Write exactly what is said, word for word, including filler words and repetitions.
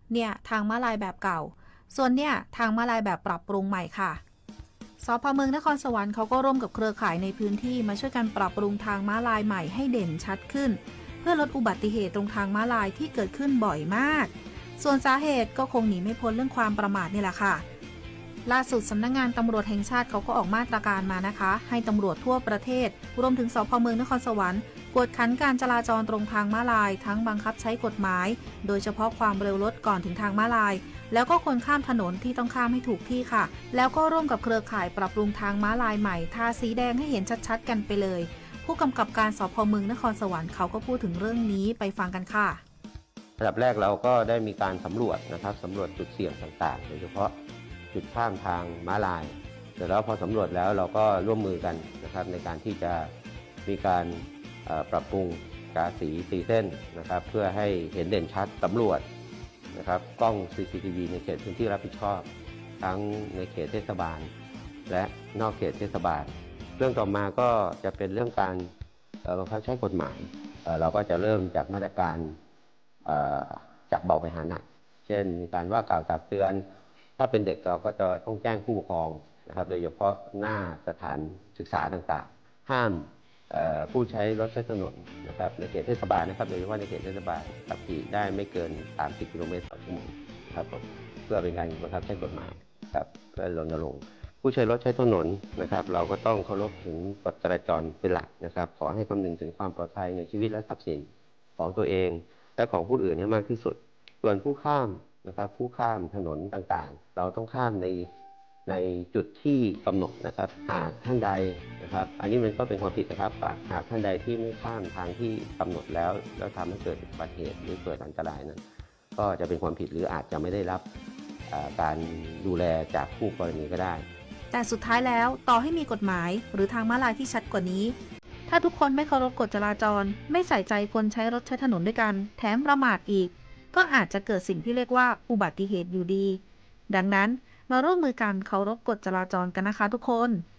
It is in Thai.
เนี่ยทางม้าลายแบบเก่าส่วนเนี่ยทางม้าลายแบบปรับปรุงใหม่ค่ะสพเมืองนครสวรรค์เขาก็ร่วมกับเครือข่ายในพื้นที่มาช่วยกันปรับปรุงทางม้าลายใหม่ให้เด่นชัดขึ้นเพื่อลดอุบัติเหตุตรงทางม้าลายที่เกิดขึ้นบ่อยมากส่วนสาเหตุก็คงหนีไม่พ้นเรื่องความประมาทนี่แหละค่ะล่าสุดสำนักงานตำรวจแห่งชาติเขาก็ออกมาตรการมานะคะให้ตำรวจทั่วประเทศรวมถึงสพเมืองนครสวรรค์กวดขันการจราจรตรงทางม้าลายทั้งบังคับใช้กฎหมายโดยเฉพาะความเร็วรถก่อนถึงทางม้าลายแล้วก็คนข้ามถนนที่ต้องข้ามให้ถูกที่ค่ะแล้วก็ร่วมกับเครือข่ายปรับปรุงทางม้าลายใหม่ทาสีแดงให้เห็นชัดๆกันไปเลยผู้กำกับการสพเมืองนครสวรรค์เขาก็พูดถึงเรื่องนี้ไปฟังกันค่ะอันดับแรกเราก็ได้มีการสำรวจนะครับสำรวจจุดเสี่ยงต่างๆโดยเฉพาะจุดข้ามทางม้าลายเสร็จแล้วพอสำรวจแล้วเราก็ร่วมมือกันนะครับในการที่จะมีการปรับปรุงกาสีสีเส้นนะครับเพื่อให้เห็นเด่นชัดสำรวจนะครับกล้อง ซี ซี ที วี ในเขตพื้นที่รับผิดชอบทั้งในเขตเทศบาลและนอกเขตเทศบาลเรื่องต่อมาก็จะเป็นเรื่องการบังคับใช้กฎหมายเราก็จะเริ่มจากมาตรการจากเบาไปหาหนักเช่นมีการว่ากล่าวตักเตือนถ้าเป็นเด็กเราก็จะต้องแจ้งผู้ปกครองนะครับโดยเฉพาะหน้าสถานศึกษาต่างๆห้ามผู้ใช้รถใช้ถนนนะครับในเขตเทศบาลนะครับโดยเฉพาะในเขตเทศบาลขับขี่ได้ไม่เกินสามสิบกิโลเมตรต่อชั่วโมงครับเพื่อเป็นการบังคับใช้กฎหมายครับเพื่อรณรงค์ผู้ใช้รถใช้ถนนนะครับเราก็ต้องเคารพถึงกฎจราจรเป็นหลักนะครับขอให้คำนึงถึงความปลอดภัยในชีวิตและทรัพย์สินของตัวเองและของผู้อื่นให้มากที่สุดส่วนผู้ข้ามนะครับผู้ข้ามถนนต่างๆเราต้องข้ามในในจุดที่กำหนดนะครับหากท่านใดนะครับอันนี้มันก็เป็นความผิดนะครับหากท่านใดที่ไม่ข้ามทางที่กำหนดแล้วแล้วทำให้เกิดอุบัติเหตุหรือเกิดอันตรายนั้นก็จะเป็นความผิดหรืออาจจะไม่ได้รับการดูแลจากผู้กรณีก็ได้แต่สุดท้ายแล้วต่อให้มีกฎหมายหรือทางม้าลายที่ชัดกว่านี้ถ้าทุกคนไม่เคารพกฎจราจรไม่ใส่ใจคนใช้รถใช้ถนนด้วยกันแถมประมาทอีกก็อาจจะเกิดสิ่งที่เรียกว่าอุบัติเหตุอยู่ดีดังนั้นมาร่วมมือกันเคารพกฎจราจรกันนะคะทุกคน